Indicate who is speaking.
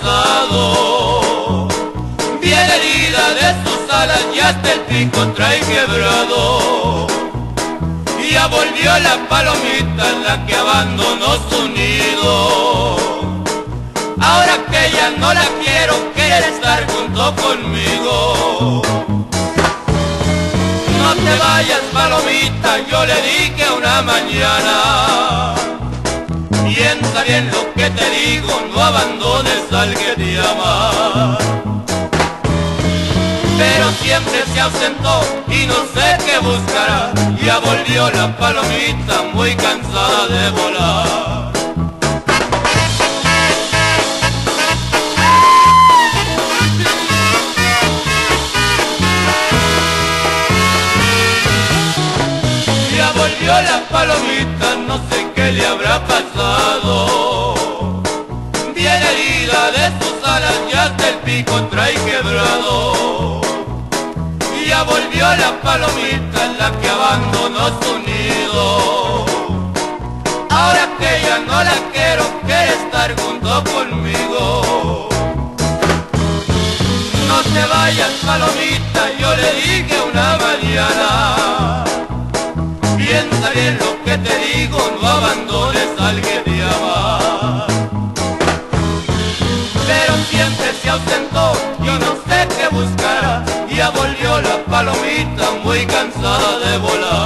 Speaker 1: pasado. Bien herida de sus alas y hasta el pico trae quebrado. Ya volvió la palomita, la que abandonó su nido. Ahora que ya no la quiero, quiere estar junto conmigo. No te vayas, palomita, yo le dije una mañana. Piensa bien lo que te digo, no abandones al que te ama. Pero siempre se ausentó y no sé qué buscará. Ya volvió la palomita muy cansada de volar. Ya volvió la palomita, no sé qué le habrá pasado. Bien herida de sus alas y hasta el pico trae quebrado. Ya volvió la palomita, la que abandonó su nido. Ahora que ya no la quiero, quiere estar junto conmigo. No te vayas, palomita, yo le dije una mañana. Piensa bien lo que te digo, no abandones al que te ama. Pero siempre se ausentó, yo no sé qué buscará. Ya volvió la palomita muy cansada de volar.